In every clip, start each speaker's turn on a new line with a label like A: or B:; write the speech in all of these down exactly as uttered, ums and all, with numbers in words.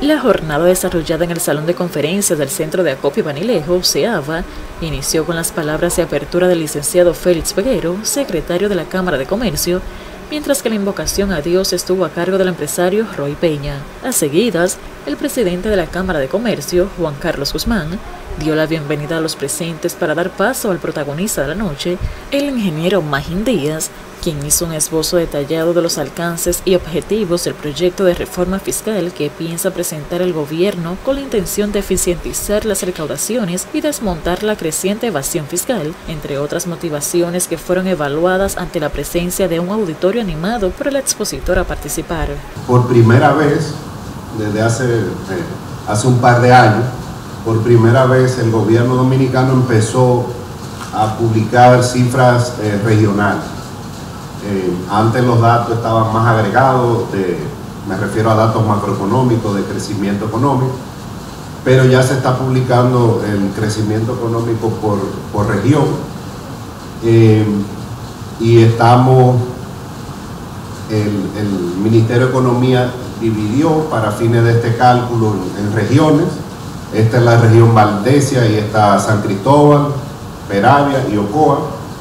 A: La jornada desarrollada en el Salón de Conferencias del Centro de Acopio Banilejo, CEABA, inició con las palabras de apertura del licenciado Félix Peguero, secretario de la Cámara de Comercio, mientras que la invocación a Dios estuvo a cargo del empresario Roy Peña. A seguidas, el presidente de la Cámara de Comercio, Juan Carlos Guzmán, dio la bienvenida a los presentes para dar paso al protagonista de la noche, el ingeniero Magín Díaz, quien hizo un esbozo detallado de los alcances y objetivos del proyecto de reforma fiscal que piensa presentar el gobierno con la intención de eficientizar las recaudaciones y desmontar la creciente evasión fiscal, entre otras motivaciones que fueron evaluadas ante la presencia de un auditorio animado por el expositor a participar.
B: Por primera vez, desde hace, eh, hace un par de años, por primera vez el gobierno dominicano empezó a publicar cifras eh, regionales. Eh, antes los datos estaban más agregados, de, me refiero a datos macroeconómicos, de crecimiento económico, pero ya se está publicando el crecimiento económico por, por región eh, y estamos, el, el Ministerio de Economía dividió para fines de este cálculo en, en regiones. Esta es la región Valdesia y está San Cristóbal, Peravia y Ocoa,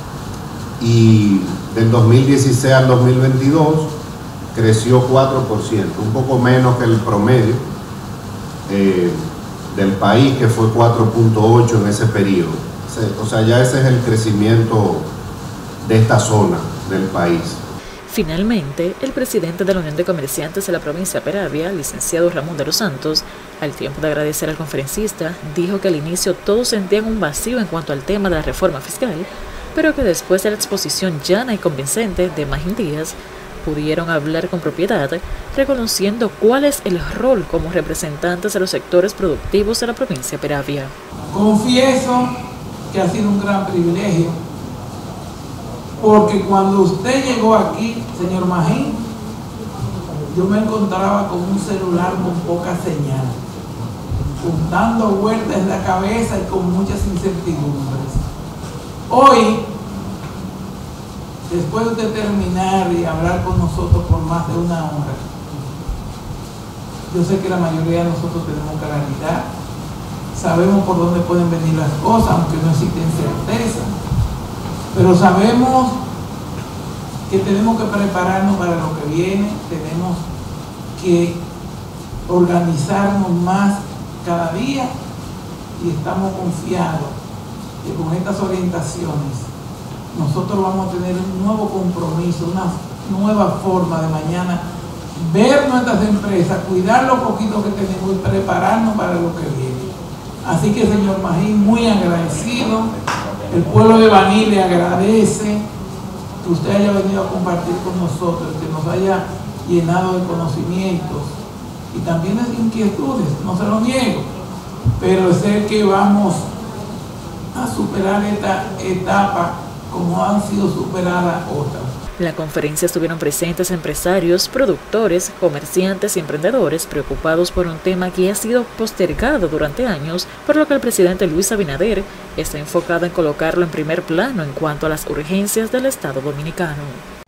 B: y del dos mil dieciséis al dos mil veintidós creció cuatro por ciento, un poco menos que el promedio eh, del país, que fue cuatro punto ocho en ese periodo. O sea, ya ese es el crecimiento de esta zona del país.
A: Finalmente, el presidente de la Unión de Comerciantes de la provincia de Peravia, licenciado Ramón de los Santos, al tiempo de agradecer al conferencista, dijo que al inicio todos sentían un vacío en cuanto al tema de la reforma fiscal, pero que después de la exposición llana y convincente de Magín Díaz, pudieron hablar con propiedad, reconociendo cuál es el rol como representantes de los sectores productivos de la provincia de Peravia.
C: Confieso que ha sido un gran privilegio, porque cuando usted llegó aquí, señor Magín, yo me encontraba con un celular con poca señal, dando vueltas en la cabeza y con muchas incertidumbres. Hoy, después de usted terminar y hablar con nosotros por más de una hora, yo sé que la mayoría de nosotros tenemos claridad, sabemos por dónde pueden venir las cosas, aunque no existen certezas, pero sabemos que tenemos que prepararnos para lo que viene, tenemos que organizarnos más cada día y estamos confiados que con estas orientaciones nosotros vamos a tener un nuevo compromiso, una nueva forma de mañana ver nuestras empresas, cuidar lo poquito que tenemos y prepararnos para lo que viene. Así que, señor Magín, muy agradecido. El pueblo de Baní le agradece que usted haya venido a compartir con nosotros, que nos haya llenado de conocimientos y también de inquietudes, no se lo niego, pero sé que vamos a superar esta etapa como han sido superadas otras.
A: En la conferencia estuvieron presentes empresarios, productores, comerciantes y emprendedores preocupados por un tema que ha sido postergado durante años, por lo que el presidente Luis Abinader está enfocado en colocarlo en primer plano en cuanto a las urgencias del Estado dominicano.